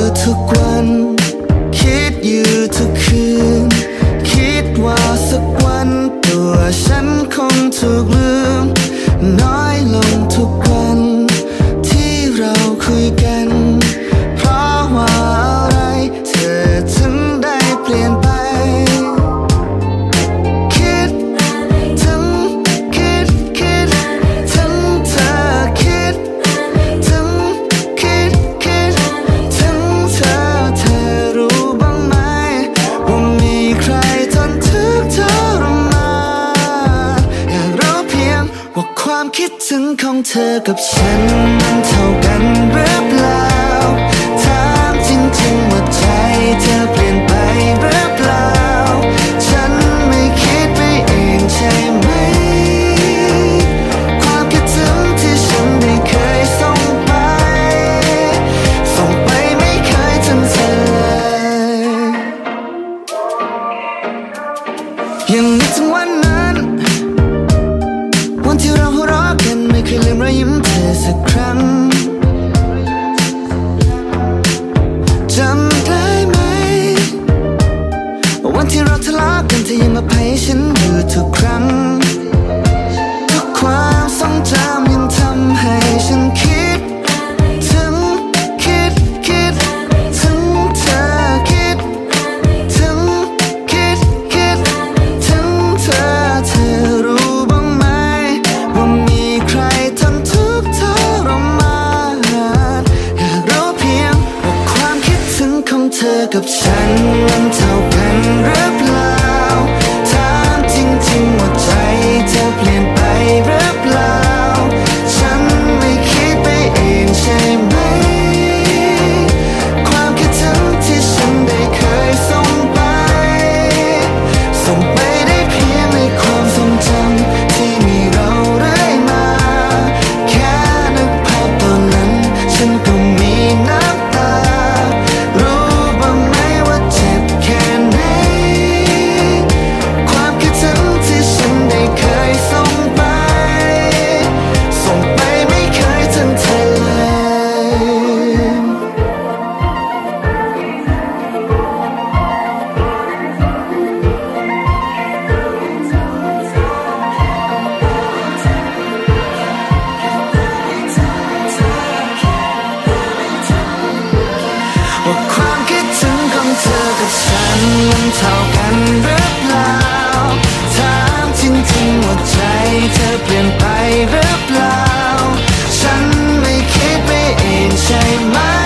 ทุกวันคิดอยู่ทุกคืนคิดว่าสักวันตัวฉันคงถูกลืมน้อยลงทุกวันที่เราคุยกันเพราะว่าอะไรเธอถึงได้เปลี่ยนไปคิดถึงคิดถึงเธอคิดถึงคิดถึงเธอรู้บ้างไหมว่ามีใครทนทุกข์ทรมานอยากรู้เพียงว่าความคิดถึงของเธอกับฉันมันเท่ากันหรือเปล่าถามจริงๆว่าใจเธอเปลี่ยนไปหรือเปล่าฉันไม่คิดไปเองใช่ไหมความคิดถึงที่ฉันได้เคยส่งไปไม่เคยถึงเธอเลยยังนึกถึงวันนั้นวันที่เราหัวเราะกันไม่เคยลืมรอยยิ้มเธอสักครั้งจำได้ไหมวันที่เราทะเลาะกันเธอยังมาให้ฉันอยู่ทุกครั้งทุกความทรงจำยังทำให้ฉันคิดถึงคิดถึงเธอคิดถึงคิดถึงเธอรู้บ้างไหมว่ามีใครทนทุกข์ทรมานอยากรู้เพียงว่าความคิดถึงของเธอกับฉันมันเท่ากันหรือเปล่าถามจริงๆว่าใจเธอเปลี่ยนไปหรือเปล่าฉันไม่คิดไปเองใช่ไหมความคิดถึงที่ฉันได้เคยส่งไปได้เพียงในความทรงจำที่มีเราเรื่อยมาแค่นึกภาพตอนนั้นฉันก็มีน้ำตารู้บ้างไหมว่าเจ็บแค่ไหนความคิดถึงที่ฉันได้เคยส่งไปไม่เคยถึงเธอเลยว่าความคิดถึงของเธอกับฉันมันเท่ากันหรือเปล่าถามจริงๆว่าใจเธอเปลี่ยนไปหรือเปล่าฉันไม่คิดไปเองใช่ไหม